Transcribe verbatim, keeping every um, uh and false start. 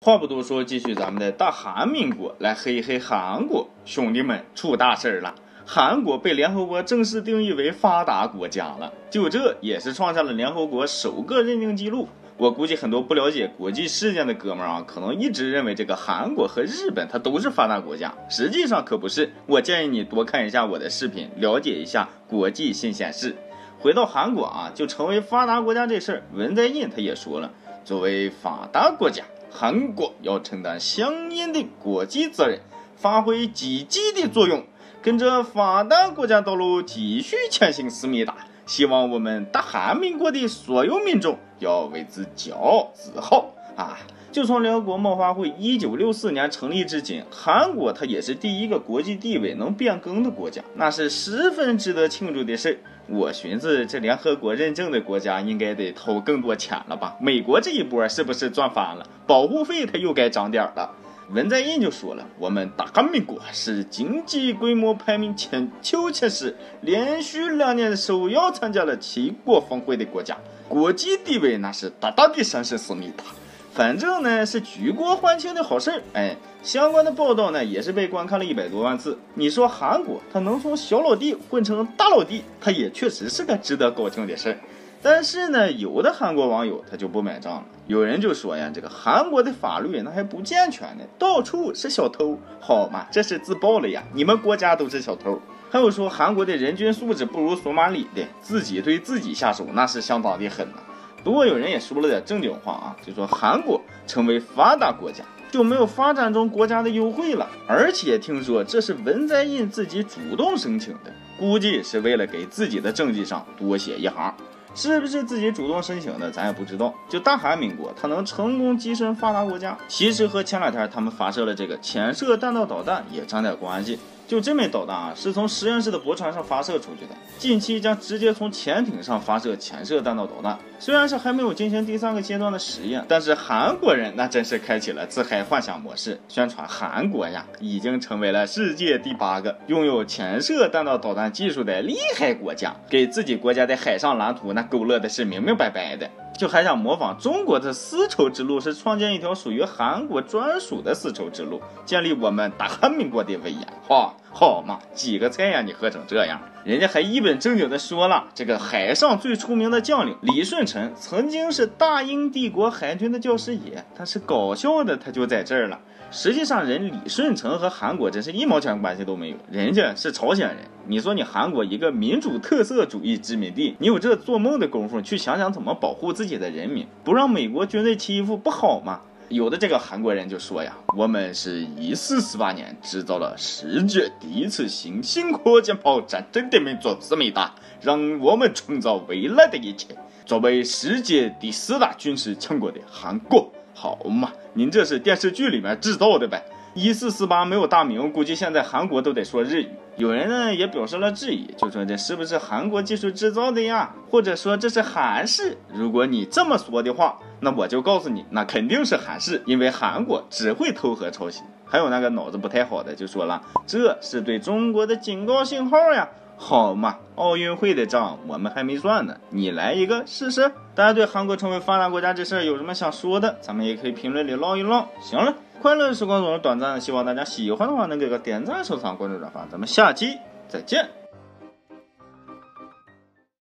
话不多说，继续咱们的大韩民国来黑一黑韩国。兄弟们，出大事了！韩国被联合国正式定义为发达国家了，就这也是创下了联合国首个认定记录。我估计很多不了解国际事件的哥们儿啊，可能一直认为这个韩国和日本它都是发达国家，实际上可不是。我建议你多看一下我的视频，了解一下国际新鲜事。回到韩国啊，就成为发达国家这事儿，文在寅他也说了，作为发达国家，韩国要承担相应的国际责任，发挥积极的作用，跟着发达国家道路继续前行思密达。希望我们大韩民国的所有民众要为之骄傲自豪啊！就从联合国贸发会一九六四年成立至今，韩国它也是第一个国际地位能变更的国家，那是十分值得庆祝的事。我寻思这联合国认证的国家应该得投更多钱了吧？美国这一波是不是赚翻了？保护费它又该涨点了。文在寅就说了，我们大韩民国是经济规模排名全球前十，连续两年受邀参加了七国峰会的国家，国际地位那是大大的上升思密达。反正呢是举国欢庆的好事。哎，相关的报道呢也是被观看了一百多万次。你说韩国他能从小老弟混成大老弟，他也确实是个值得高兴的事。但是呢，有的韩国网友他就不买账了，有人就说呀，这个韩国的法律那还不健全呢，到处是小偷。好嘛，这是自爆了呀，你们国家都是小偷。还有说韩国的人均素质不如索马里的，自己对自己下手那是相当的狠呐。不过有人也说了点正经话啊，就说韩国成为发达国家就没有发展中国家的优惠了，而且听说这是文在寅自己主动申请的，估计是为了给自己的政绩上多写一行。是不是自己主动申请的咱也不知道。就大韩民国它能成功跻身发达国家，其实和前两天他们发射了这个潜射弹道导弹也沾点关系。就这枚导弹啊，是从实验室的驳船上发射出去的，近期将直接从潜艇上发射潜射弹道导弹。虽然是还没有进行第三个阶段的实验，但是韩国人那真是开启了自嗨幻想模式，宣传韩国呀已经成为了世界第八个拥有潜射弹道导弹技术的厉害国家，给自己国家的海上蓝图那勾勒的是明明白白的。就还想模仿中国的丝绸之路，是创建一条属于韩国专属的丝绸之路，建立我们大韩民国的威严。好，好嘛，几个菜呀你喝成这样。人家还一本正经的说了，这个海上最出名的将领李舜臣曾经是大英帝国海军的教师爷，但是搞笑的他就在这儿了。实际上人李舜臣和韩国真是一毛钱关系都没有，人家是朝鲜人。你说你韩国一个民主特色主义殖民地，你有这做梦的功夫去想想怎么保护自己的人民，不让美国军队欺负不好吗？有的这个韩国人就说呀，我们是一四四八年制造了世界第一次新型火箭炮战争的民族思密达，让我们创造未来的一切。作为世界第四大军事强国的韩国，好嘛，您这是电视剧里面制造的呗？一四四八没有大明，估计现在韩国都得说日语。有人呢也表示了质疑，就说这是不是韩国技术制造的呀？或者说这是韩式？如果你这么说的话，那我就告诉你，那肯定是韩式，因为韩国只会偷和抄袭。还有那个脑子不太好的就说了，这是对中国的警告信号呀。好嘛，奥运会的账我们还没算呢，你来一个试试。大家对韩国成为发达国家这事儿有什么想说的，咱们也可以评论里唠一唠。行了，快乐时光总是短暂的，希望大家喜欢的话能给个点赞、收藏、关注、转发，咱们下期再见。